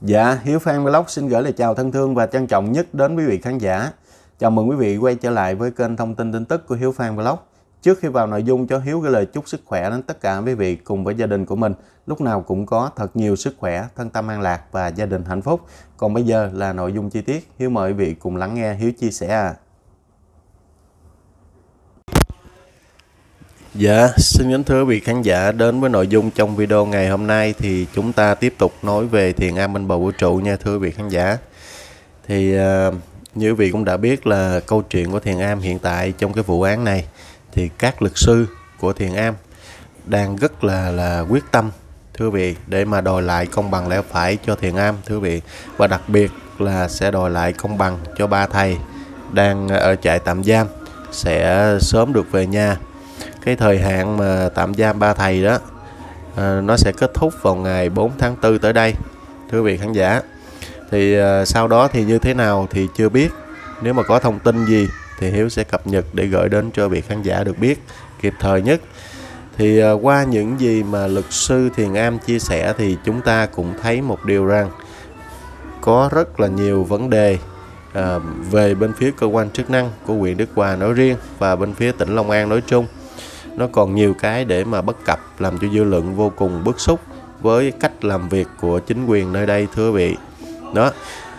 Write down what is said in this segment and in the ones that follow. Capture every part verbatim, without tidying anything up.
Dạ, Hiếu Phan Vlog xin gửi lời chào thân thương và trân trọng nhất đến quý vị khán giả. Chào mừng quý vị quay trở lại với kênh thông tin tin tức của Hiếu Phan Vlog. Trước khi vào nội dung, cho Hiếu gửi lời chúc sức khỏe đến tất cả quý vị cùng với gia đình của mình. Lúc nào cũng có thật nhiều sức khỏe, thân tâm an lạc và gia đình hạnh phúc. Còn bây giờ là nội dung chi tiết, Hiếu mời quý vị cùng lắng nghe Hiếu chia sẻ à. Dạ, xin kính thưa quý vị khán giả, đến với nội dung trong video ngày hôm nay thì chúng ta tiếp tục nói về thiền am bên bờ vũ trụ nha thưa quý vị khán giả. Thì uh, như quý vị cũng đã biết là câu chuyện của thiền am hiện tại trong cái vụ án này thì các luật sư của thiền am đang rất là là quyết tâm thưa quý vị để mà đòi lại công bằng lẽ phải cho thiền am thưa quý vị, và đặc biệt là sẽ đòi lại công bằng cho ba thầy đang ở trại tạm giam sẽ sớm được về nhà. Cái thời hạn mà tạm giam ba thầy đó à, nó sẽ kết thúc vào ngày bốn tháng tư tới đây thưa quý vị khán giả. Thì à, sau đó thì như thế nào thì chưa biết. Nếu mà có thông tin gì thì Hiếu sẽ cập nhật để gửi đến cho quý vị khán giả được biết kịp thời nhất. Thì à, qua những gì mà luật sư thiền am chia sẻ thì chúng ta cũng thấy một điều rằng có rất là nhiều vấn đề à, về bên phía cơ quan chức năng của huyện Đức Hòa nói riêng và bên phía tỉnh Long An nói chung. Nó còn nhiều cái để mà bất cập, làm cho dư luận vô cùng bức xúc với cách làm việc của chính quyền nơi đây thưa quý vị. Đó.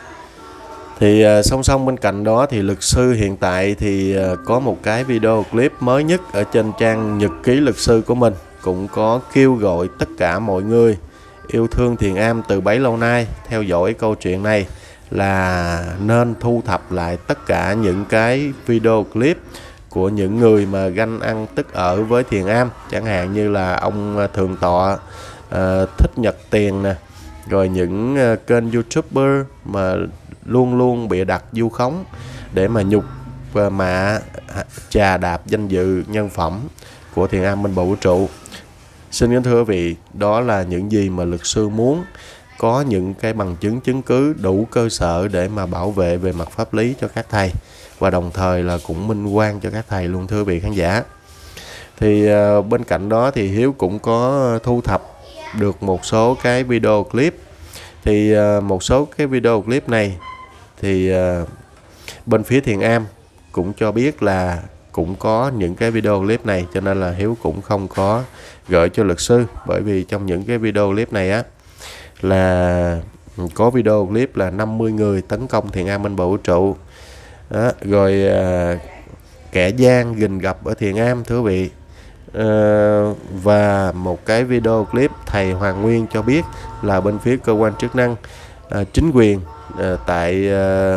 Thì uh, song song bên cạnh đó thì luật sư hiện tại thì uh, có một cái video clip mới nhất ở trên trang nhật ký luật sư của mình, cũng có kêu gọi tất cả mọi người yêu thương thiền am từ bấy lâu nay theo dõi câu chuyện này là nên thu thập lại tất cả những cái video clip của những người mà ganh ăn tức ở với thiền am, chẳng hạn như là ông Thượng Tọa, uh, Thích Nhật Tiền nè, rồi những uh, kênh YouTuber mà luôn luôn bịa đặt vu khống để mà nhục và mạ chà đạp danh dự nhân phẩm của thiền am bên bờ vũ trụ. Xin kính thưa quý vị, đó là những gì mà luật sư muốn, có những cái bằng chứng chứng cứ đủ cơ sở để mà bảo vệ về mặt pháp lý cho các thầy, và đồng thời là cũng minh oan cho các thầy luôn thưa quý vị khán giả. Thì uh, bên cạnh đó thì Hiếu cũng có thu thập được một số cái video clip. Thì uh, một số cái video clip này thì uh, bên phía thiền am cũng cho biết là cũng có những cái video clip này, cho nên là Hiếu cũng không có gửi cho luật sư, bởi vì trong những cái video clip này á là có video clip là năm mươi người tấn công thiền am bên bờ vũ trụ. Đó, rồi à, kẻ gian gìn gặp ở thiền am thưa quý vị. à, Và một cái video clip thầy Hoàng Nguyên cho biết là bên phía cơ quan chức năng, à, chính quyền à, tại à,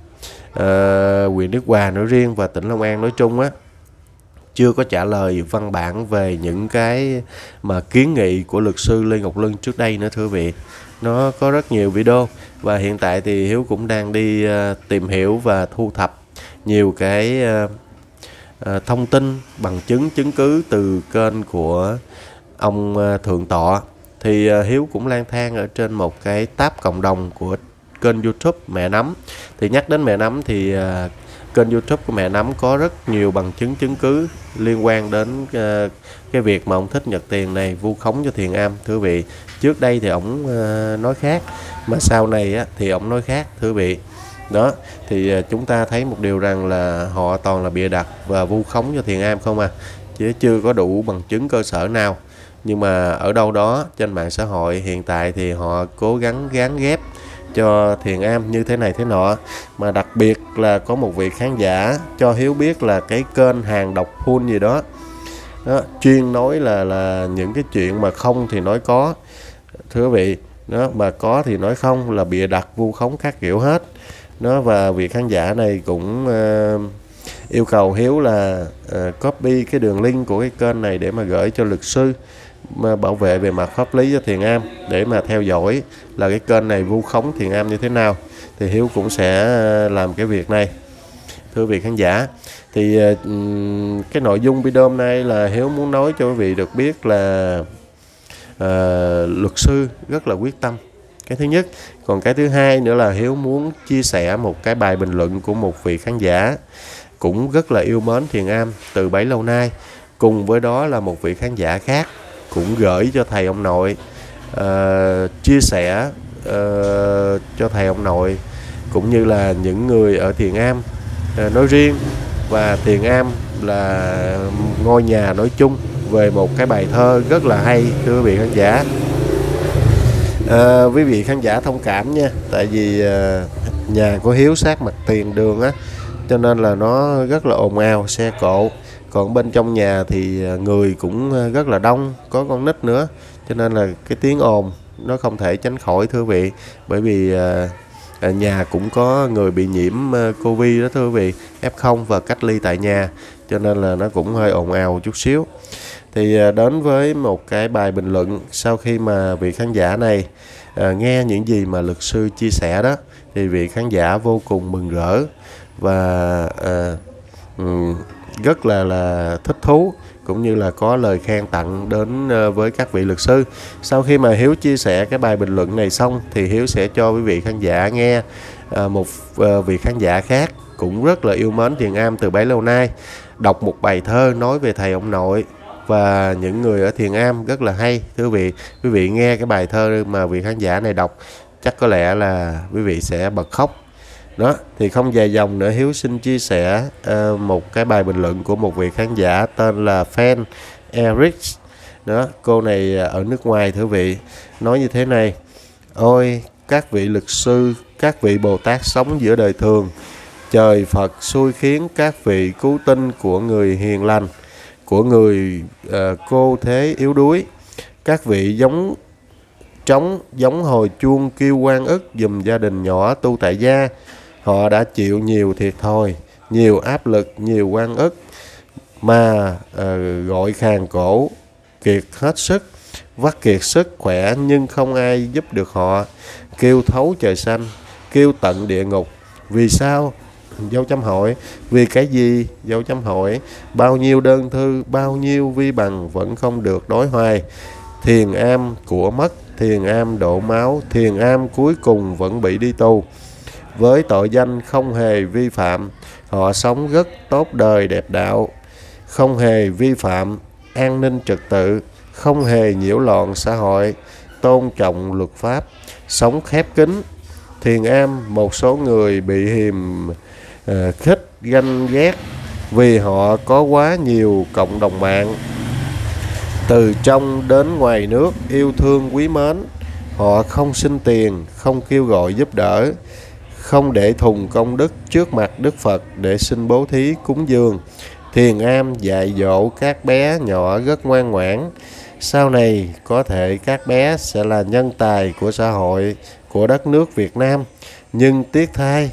à, huyện Đức Hòa nói riêng và tỉnh Long An nói chung á chưa có trả lời văn bản về những cái mà kiến nghị của luật sư Lê Ngọc Lân trước đây nữa thưa quý vị. Nó có rất nhiều video và hiện tại thì Hiếu cũng đang đi uh, tìm hiểu và thu thập nhiều cái uh, uh, thông tin, bằng chứng, chứng cứ từ kênh của ông uh, Thượng Tọa. Thì uh, Hiếu cũng lang thang ở trên một cái tab cộng đồng của kênh YouTube Mẹ Nắm. Thì nhắc đến Mẹ Nắm thì uh, kênh YouTube của Mẹ Nắm có rất nhiều bằng chứng chứng cứ liên quan đến uh, cái việc mà ông Thích Nhật Tiền này vu khống cho thiền am thưa quý vị. Trước đây thì ổng uh, nói khác, mà sau này á, thì ổng nói khác thưa quý vị. Đó, thì uh, chúng ta thấy một điều rằng là họ toàn là bịa đặt và vu khống cho thiền am không à, chứ chưa có đủ bằng chứng cơ sở nào. Nhưng mà ở đâu đó trên mạng xã hội hiện tại thì họ cố gắng gán ghép cho thiền am như thế này thế nọ. Mà đặc biệt là có một vị khán giả cho Hiếu biết là cái kênh Hàng Độc Phun gì đó, đó chuyên nói là là những cái chuyện mà không thì nói có thưa quý vị, đó mà có thì nói không, là bịa đặt vu khống các kiểu hết. Đó, và vị khán giả này cũng uh, yêu cầu Hiếu là uh, copy cái đường link của cái kênh này để mà gửi cho luật sư mà bảo vệ về mặt pháp lý cho thiền am, để mà theo dõi là cái kênh này vu khống thiền am như thế nào. Thì Hiếu cũng sẽ làm cái việc này thưa quý vị khán giả. Thì cái nội dung video hôm nay là Hiếu muốn nói cho quý vị được biết là uh, luật sư rất là quyết tâm, cái thứ nhất. Còn cái thứ hai nữa là Hiếu muốn chia sẻ một cái bài bình luận của một vị khán giả cũng rất là yêu mến thiền am từ bấy lâu nay. Cùng với đó là một vị khán giả khác cũng gửi cho thầy ông nội uh, chia sẻ uh, cho thầy ông nội cũng như là những người ở Thiền Am uh, nói riêng và Thiền Am là ngôi nhà nói chung về một cái bài thơ rất là hay, thưa quý vị khán giả. À, quý vị khán giả thông cảm nha, tại vì à, nhà của Hiếu sát mặt tiền đường á, cho nên là nó rất là ồn ào, xe cộ. Còn bên trong nhà thì người cũng rất là đông, có con nít nữa, cho nên là cái tiếng ồn nó không thể tránh khỏi, thưa quý vị. Bởi vì à, nhà cũng có người bị nhiễm Covid đó, thưa quý vị, ép không và cách ly tại nhà, cho nên là nó cũng hơi ồn ào chút xíu. Thì đến với một cái bài bình luận sau khi mà vị khán giả này à, nghe những gì mà luật sư chia sẻ đó, thì vị khán giả vô cùng mừng rỡ và à, um, rất là là thích thú, cũng như là có lời khen tặng đến với các vị luật sư. Sau khi mà Hiếu chia sẻ cái bài bình luận này xong thì Hiếu sẽ cho quý vị khán giả nghe à, một à, vị khán giả khác cũng rất là yêu mến Thiền Am từ bấy lâu nay đọc một bài thơ nói về thầy ông nội và những người ở Thiền Am rất là hay, thưa quý vị. Quý vị nghe cái bài thơ mà vị khán giả này đọc chắc có lẽ là quý vị sẽ bật khóc. Đó, thì không dài dòng nữa, Hiếu xin chia sẻ uh, một cái bài bình luận của một vị khán giả tên là Fan Eric. Đó, cô này ở nước ngoài, thưa quý vị, nói như thế này: ôi các vị luật sư, các vị Bồ Tát sống giữa đời thường, trời Phật xui khiến các vị cứu tinh của người hiền lành, của người uh, cô thế yếu đuối. Các vị giống trống giống hồi chuông kêu oan ức giùm gia đình nhỏ tu tại gia. Họ đã chịu nhiều thiệt thòi, nhiều áp lực, nhiều oan ức mà uh, gọi khàn cổ, kiệt hết sức, vắt kiệt sức khỏe, nhưng không ai giúp được họ. Kêu thấu trời xanh, kêu tận địa ngục. Vì sao? Dấu chấm hỏi. Vì cái gì? Dấu chấm hỏi. Bao nhiêu đơn thư, bao nhiêu vi bằng vẫn không được đối hoài. Thiền Am của mất, Thiền Am đổ máu, Thiền Am cuối cùng vẫn bị đi tù. Với tội danh không hề vi phạm, họ sống rất tốt đời đẹp đạo, không hề vi phạm an ninh trật tự, không hề nhiễu loạn xã hội, tôn trọng luật pháp, sống khép kín. Thiền Am một số người bị hiềm uh, khích ganh ghét vì họ có quá nhiều cộng đồng mạng từ trong đến ngoài nước yêu thương quý mến. Họ không xin tiền, không kêu gọi giúp đỡ, không để thùng công đức trước mặt Đức Phật để xin bố thí cúng dường. Thiền Am dạy dỗ các bé nhỏ rất ngoan ngoãn. Sau này có thể các bé sẽ là nhân tài của xã hội, của đất nước Việt Nam. Nhưng tiếc thay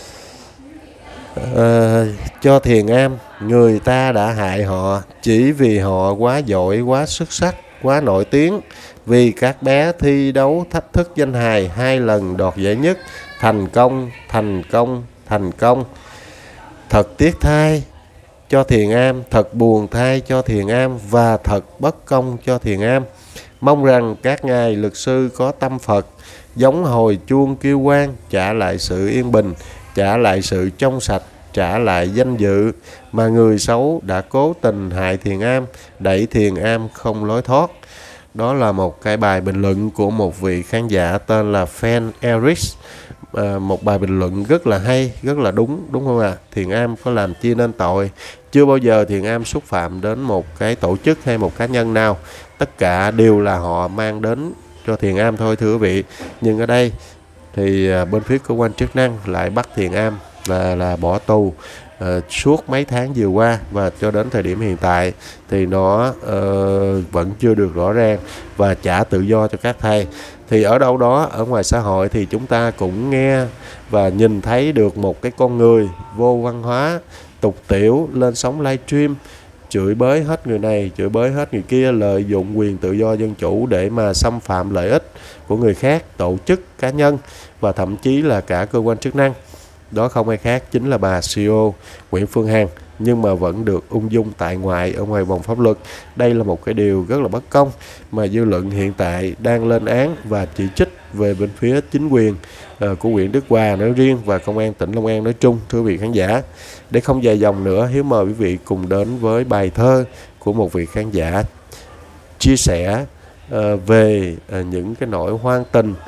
uh, cho Thiền Am, người ta đã hại họ chỉ vì họ quá giỏi, quá xuất sắc, quá nổi tiếng. Vì các bé thi đấu thách thức danh hài hai lần đoạt giải nhất, thành công, thành công, thành công. Thật tiếc thay cho Thiền Am, thật buồn thay cho Thiền Am và thật bất công cho Thiền Am. Mong rằng các ngài luật sư có tâm Phật, giống hồi chuông kêu oan, trả lại sự yên bình, trả lại sự trong sạch, trả lại danh dự mà người xấu đã cố tình hại Thiền Am, đẩy Thiền Am không lối thoát. Đó là một cái bài bình luận của một vị khán giả tên là Fan Eric. À, một bài bình luận rất là hay, rất là đúng, đúng không ạ? À? Thiền Am có làm chi nên tội. Chưa bao giờ Thiền Am xúc phạm đến một cái tổ chức hay một cá nhân nào. Tất cả đều là họ mang đến cho Thiền Am thôi, thưa quý vị. Nhưng ở đây thì bên phía cơ quan chức năng lại bắt Thiền Am là, là bỏ tù uh, suốt mấy tháng vừa qua, và cho đến thời điểm hiện tại thì nó uh, vẫn chưa được rõ ràng và trả tự do cho các thầy. Thì ở đâu đó ở ngoài xã hội thì chúng ta cũng nghe và nhìn thấy được một cái con người vô văn hóa, tục tiểu lên sóng livestream, chửi bới hết người này, chửi bới hết người kia, lợi dụng quyền tự do dân chủ để mà xâm phạm lợi ích của người khác, tổ chức, cá nhân và thậm chí là cả cơ quan chức năng. Đó không ai khác chính là bà xê e ô Nguyễn Phương Hằng, nhưng mà vẫn được ung dung tại ngoại ở ngoài vòng pháp luật. Đây là một cái điều rất là bất công mà dư luận hiện tại đang lên án và chỉ trích về bên phía chính quyền uh, của huyện Đức Hòa nói riêng và công an tỉnh Long An nói chung, thưa quý vị khán giả. Để không dài dòng nữa, Hiếu mời quý vị cùng đến với bài thơ của một vị khán giả chia sẻ uh, về uh, những cái nỗi hoang tình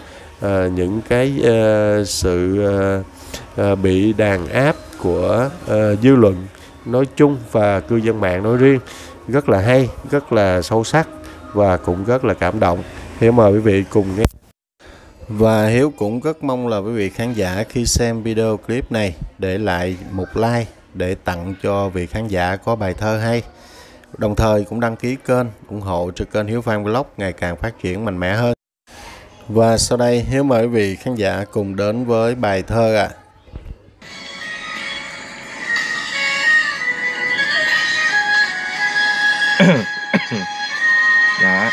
uh, những cái uh, sự uh, uh, bị đàn áp của uh, dư luận nói chung và cư dân mạng nói riêng. Rất là hay, rất là sâu sắc và cũng rất là cảm động. Hiếu mời quý vị cùng nghe. Và Hiếu cũng rất mong là quý vị khán giả khi xem video clip này để lại một like để tặng cho vị khán giả có bài thơ hay. Đồng thời cũng đăng ký kênh, ủng hộ cho kênh Hiếu Phan Vlog ngày càng phát triển mạnh mẽ hơn. Và sau đây Hiếu mời quý vị khán giả cùng đến với bài thơ ạ. À. Dạ.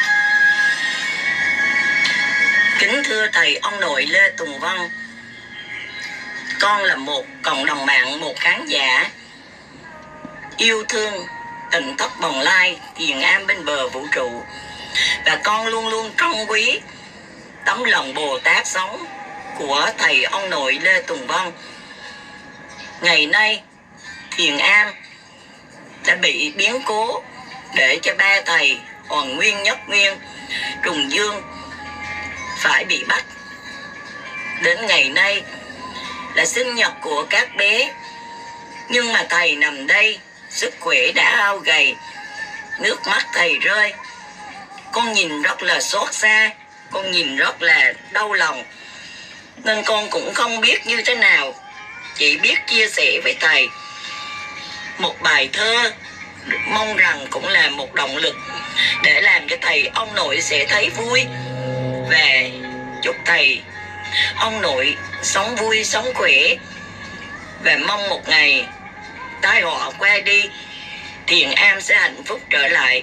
Kính thưa thầy ông nội Lê Tùng Vân, con là một cộng đồng mạng, một khán giả yêu thương Tỉnh Thất Bồng Lai, thiền am bên bờ vũ trụ, và con luôn luôn trân quý tấm lòng Bồ Tát sống của thầy ông nội Lê Tùng Vân. Ngày nay thiền am đã bị biến cố để cho ba thầy Hoàng Nguyên, Nhất Nguyên, Trùng Dương phải bị bắt. Đến ngày nay là sinh nhật của các bé, nhưng mà thầy nằm đây, sức khỏe đã hao gầy, nước mắt thầy rơi. Con nhìn rất là xót xa, con nhìn rất là đau lòng, nên con cũng không biết như thế nào, chỉ biết chia sẻ với thầy một bài thơ, mong rằng cũng là một động lực để làm cho thầy ông nội sẽ thấy vui, và chúc thầy ông nội sống vui, sống khỏe, và mong một ngày tai họa qua đi, thiền am sẽ hạnh phúc trở lại.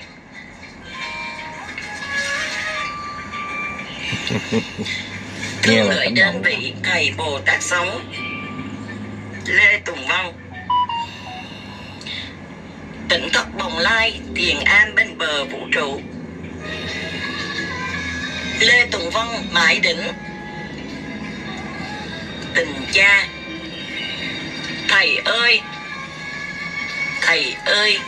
Thương gửi đến vị thầy Bồ Tát sống Lê Tùng Vân, Tỉnh Thất Bồng Lai, thiền am bên bờ vũ trụ. Lê Tùng Vân mãi đỉnh tình cha. Thầy ơi, thầy ơi,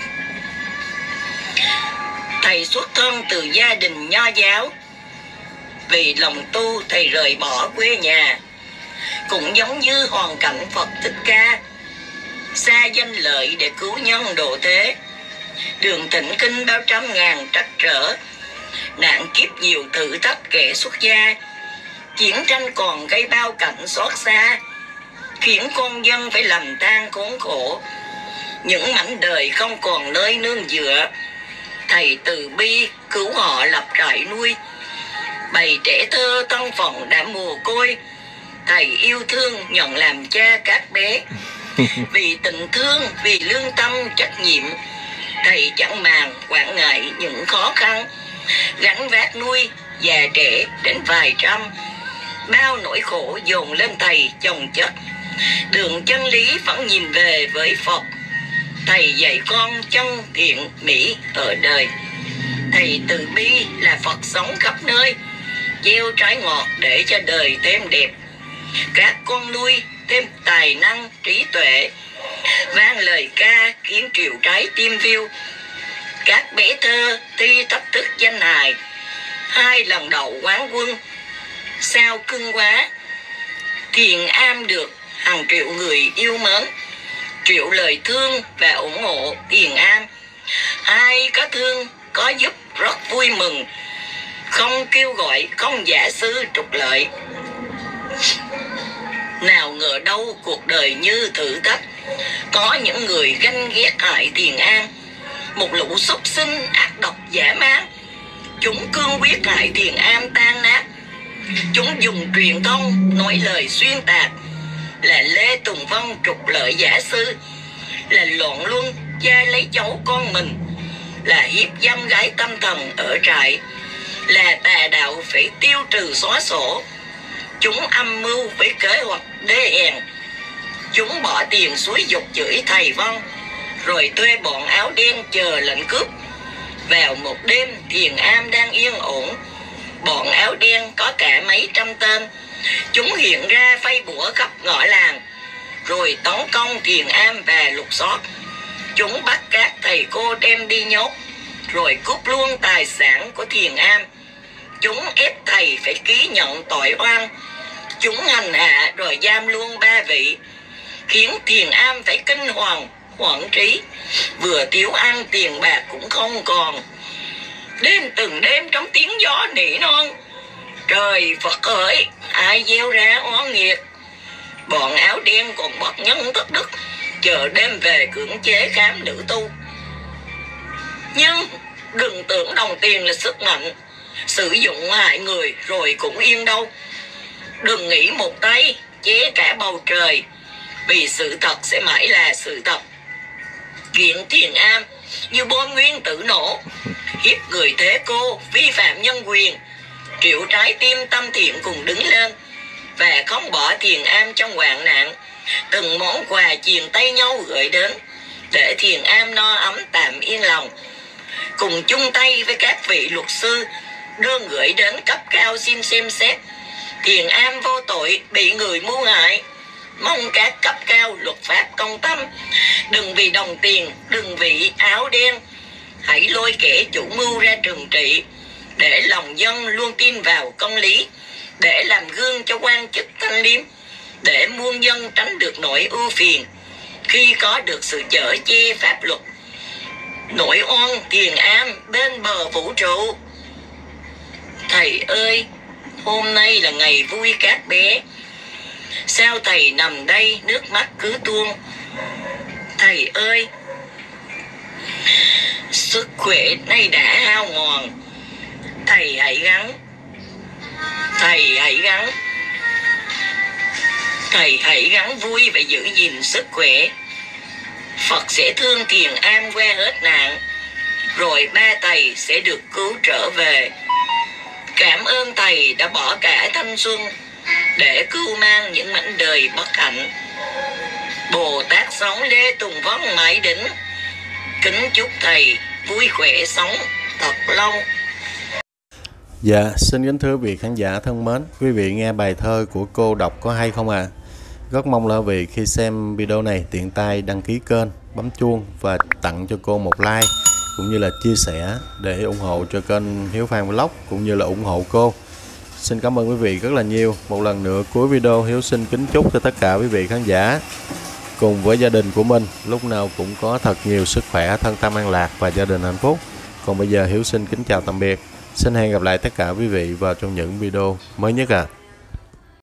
thầy xuất thân từ gia đình nho giáo, vì lòng tu thầy rời bỏ quê nhà, cũng giống như hoàn cảnh Phật Thích Ca, xa danh lợi để cứu nhân độ thế. Đường thỉnh kinh bao trăm ngàn trắc trở, nạn kiếp nhiều thử thách kẻ xuất gia. Chiến tranh còn gây bao cảnh xót xa, khiến con dân phải lầm than khốn khổ. Những mảnh đời không còn nơi nương dựa, thầy từ bi cứu họ lập trại nuôi. Bầy trẻ thơ tân phận đã mồ côi, thầy yêu thương nhận làm cha các bé. Vì tình thương, vì lương tâm trách nhiệm, thầy chẳng màng quản ngại những khó khăn, gánh vác nuôi già trẻ đến vài trăm. Bao nỗi khổ dồn lên thầy chồng chất, đường chân lý vẫn nhìn về với Phật. Thầy dạy con chân thiện mỹ ở đời, thầy từ bi là Phật sống khắp nơi, gieo trái ngọt để cho đời thêm đẹp. Các con nuôi thêm tài năng trí tuệ, vang lời ca khiến triệu trái tim phiêu. Các bé thơ thi thách thức danh hài, hai lần đầu quán quân sao cưng quá. Thiền am được hàng triệu người yêu mến, triệu lời thương và ủng hộ thiền am. Ai có thương có giúp rất vui mừng, không kêu gọi không giả sư trục lợi. Nào ngờ đâu cuộc đời như thử thách, có những người ganh ghét hại thiền am, một lũ súc sinh ác độc dã man. Chúng cương quyết hại thiền am tan nát, chúng dùng truyền thông nói lời xuyên tạc, là Lê Tùng Vân trục lợi giả sư, là loạn luân cha lấy cháu con mình, là hiếp dâm gái tâm thần ở trại, là tà đạo phải tiêu trừ xóa sổ. Chúng âm mưu với kế hoạch đê hèn, chúng bỏ tiền suối dục chửi thầy Vân, rồi thuê bọn áo đen chờ lệnh cướp. Vào một đêm thiền am đang yên ổn, bọn áo đen có cả mấy trăm tên, chúng hiện ra phay bủa khắp ngõ làng, rồi tấn công thiền am và lục soát. Chúng bắt các thầy cô đem đi nhốt, rồi cướp luôn tài sản của thiền am. chúng ép thầy phải ký nhận tội oan. Chúng hành hạ rồi giam luôn ba vị, khiến Thiền Am phải kinh hoàng, hoảng trí, vừa thiếu ăn tiền bạc cũng không còn. Đêm từng đêm trong tiếng gió nỉ non: trời Phật ơi, ai gieo ra oan nghiệt. Bọn áo đen còn bất nhân tất đức, chờ đêm về cưỡng chế khám nữ tu. Nhưng đừng tưởng đồng tiền là sức mạnh, sử dụng hại người rồi cũng yên đâu. Đừng nghĩ một tay chế cả bầu trời, vì sự thật sẽ mãi là sự thật. Chuyện Thiền Am như bom nguyên tử nổ, hiếp người thế cô, vi phạm nhân quyền. Triệu trái tim tâm thiện cùng đứng lên và không bỏ Thiền Am trong hoạn nạn. Từng món quà truyền tay nhau gửi đến, để Thiền Am no ấm tạm yên lòng. Cùng chung tay với các vị luật sư đơn gửi đến cấp cao xin xem xét. Thiền Am vô tội bị người mưu hại, mong các cấp cao luật pháp công tâm. Đừng vì đồng tiền, đừng vì áo đen, hãy lôi kẻ chủ mưu ra trừng trị, để lòng dân luôn tin vào công lý, để làm gương cho quan chức thanh liêm, để muôn dân tránh được nỗi ưu phiền khi có được sự chở che pháp luật. Nỗi oan Thiền Am bên bờ vũ trụ. Thầy ơi, hôm nay là ngày vui các bé, sao thầy nằm đây nước mắt cứ tuôn. Thầy ơi, sức khỏe nay đã hao mòn, thầy hãy gắng, thầy hãy gắng, thầy hãy gắng vui và giữ gìn sức khỏe. Phật sẽ thương Thiền Am qua hết nạn, rồi ba thầy sẽ được cứu trở về. Cảm ơn thầy đã bỏ cả thanh xuân để cứu mang những mảnh đời bất hạnh. Bồ Tát sống Lê Tùng Vong mãi đỉnh, kính chúc thầy vui khỏe sống thật lâu. Dạ, xin kính thưa quý vị khán giả thân mến, quý vị nghe bài thơ của cô đọc có hay không à? Rất mong là quý vị khi xem video này tiện tay đăng ký kênh, bấm chuông và tặng cho cô một like, cũng như là chia sẻ để ủng hộ cho kênh Hiếu Phan Vlog, cũng như là ủng hộ cô. Xin cảm ơn quý vị rất là nhiều. Một lần nữa cuối video Hiếu xin kính chúc cho tất cả quý vị khán giả cùng với gia đình của mình lúc nào cũng có thật nhiều sức khỏe, thân tâm an lạc và gia đình hạnh phúc. Còn bây giờ Hiếu xin kính chào tạm biệt. Xin hẹn gặp lại tất cả quý vị vào trong những video mới nhất à.